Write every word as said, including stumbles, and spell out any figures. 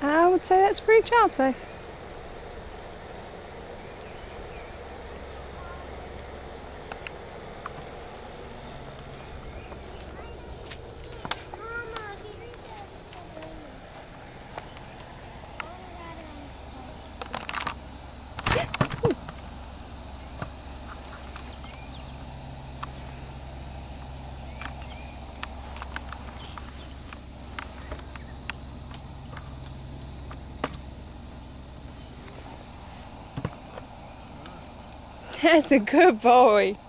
I would say that's pretty child safe. That's a good boy.